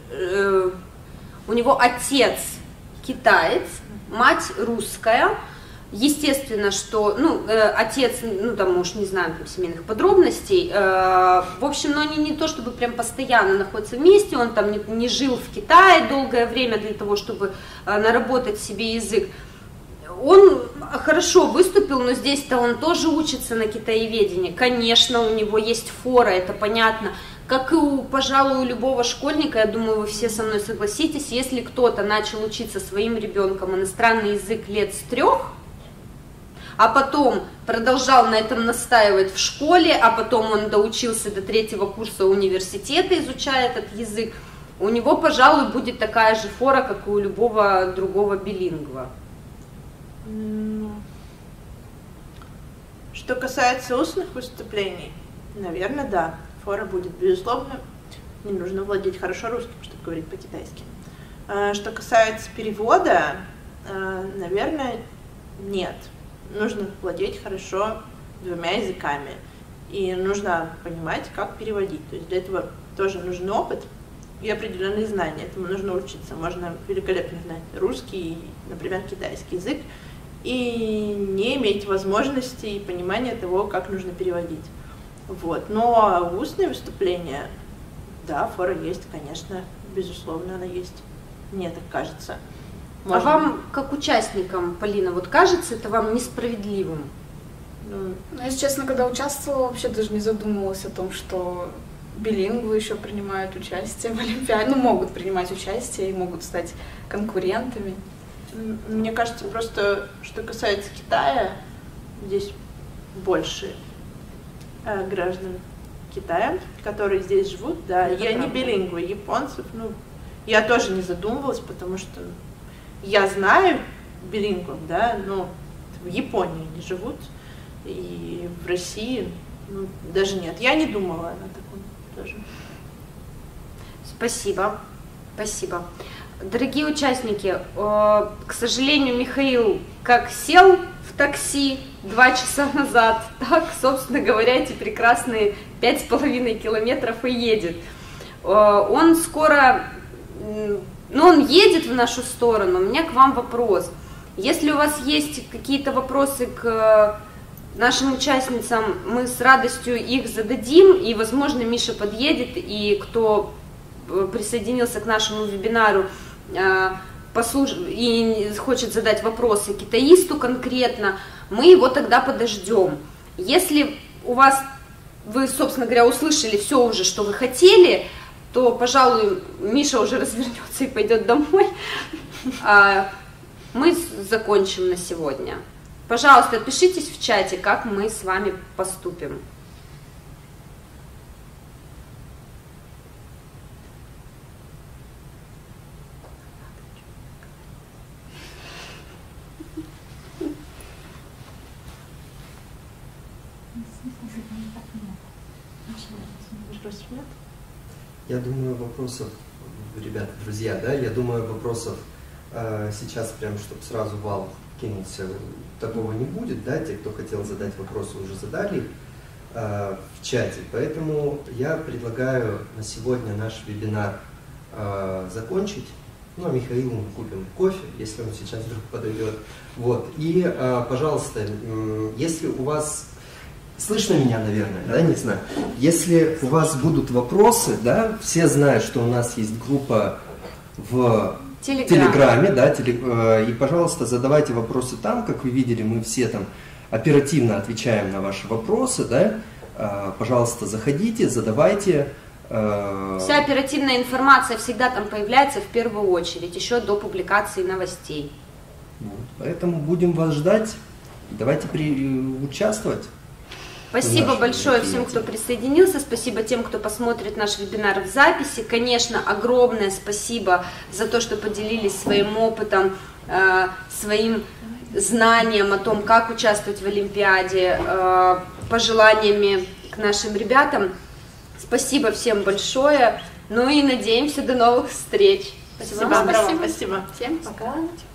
у него отец китаец, мать русская. Естественно, что, ну, э, отец, ну, там, уж не знаю, там, семейных подробностей, э, в общем, но они не то, чтобы прям постоянно находятся вместе, он там не, не жил в Китае долгое время для того, чтобы э, наработать себе язык. Он хорошо выступил, но здесь-то он тоже учится на китаеведении, конечно, у него есть фора, это понятно, как и у, пожалуй, у любого школьника, я думаю, вы все со мной согласитесь, если кто-то начал учиться своим ребенком иностранный язык лет с трех, а потом продолжал на этом настаивать в школе, а потом он доучился до третьего курса университета, изучая этот язык, у него, пожалуй, будет такая же фора, как и у любого другого билингва. Что касается устных выступлений, наверное, да, фора будет, безусловно, не нужно владеть хорошо русским, чтобы говорить по-китайски. Что касается перевода, наверное, нет. Нужно владеть хорошо двумя языками, и нужно понимать, как переводить. То есть для этого тоже нужен опыт и определенные знания. Этому нужно учиться. Можно великолепно знать русский, например, китайский язык, и не иметь возможности и понимания того, как нужно переводить. Вот. Но устные выступления, да, фора есть, конечно, безусловно, она есть. Мне так кажется. А вам, как участникам, Полина, вот кажется это вам несправедливым? Ну, если честно, когда участвовала, вообще даже не задумывалась о том, что билингвы еще принимают участие в Олимпиаде, ну, могут принимать участие и могут стать конкурентами. Мне кажется, просто, что касается Китая, здесь больше э, граждан Китая, которые здесь живут, да, это и они правда. билингвы, японцев, ну, я тоже не задумывалась, потому что я знаю билингвов, да, но в Японии они живут, и в России, ну, даже нет, я не думала о таком тоже. Спасибо, спасибо. Дорогие участники, э, к сожалению, Михаил как сел в такси два часа назад, так, собственно говоря, эти прекрасные пять с половиной километров и едет. Э, он скоро, ну, он едет в нашу сторону. У меня к вам вопрос. Если у вас есть какие-то вопросы к нашим участницам, мы с радостью их зададим, и, возможно, Миша подъедет, и кто присоединился к нашему вебинару послуш... и хочет задать вопросы китаисту конкретно, мы его тогда подождем. Если у вас, вы, собственно говоря, услышали все уже, что вы хотели, то, пожалуй, Миша уже развернется и пойдет домой. Мы закончим на сегодня. Пожалуйста, отпишитесь в чате, как мы с вами поступим. Я думаю, вопросов, ребята, друзья, да, я думаю, вопросов э, сейчас прям, чтобы сразу вал кинулся, такого не будет, да, те, кто хотел задать вопросы, уже задали их э, в чате, поэтому я предлагаю на сегодня наш вебинар э, закончить, ну, а Михаилу мы купим кофе, если он сейчас вдруг подойдет, вот, и, э, пожалуйста, э, если у вас... Слышно меня, наверное, да, не знаю. Если у вас будут вопросы, да, все знают, что у нас есть группа в Телеграм. Телеграме, да, теле, э, и, пожалуйста, задавайте вопросы там, как вы видели, мы все там оперативно отвечаем на ваши вопросы, да, э, пожалуйста, заходите, задавайте. Э, Вся оперативная информация всегда там появляется в первую очередь, еще до публикации новостей. Вот, поэтому будем вас ждать, давайте при, участвовать. Спасибо большое всем, кто присоединился, спасибо тем, кто посмотрит наш вебинар в записи. Конечно, огромное спасибо за то, что поделились своим опытом, э, своим знанием о том, как участвовать в Олимпиаде, э, пожеланиями к нашим ребятам. Спасибо всем большое, ну и надеемся до новых встреч. Спасибо. Спасибо. Всем пока.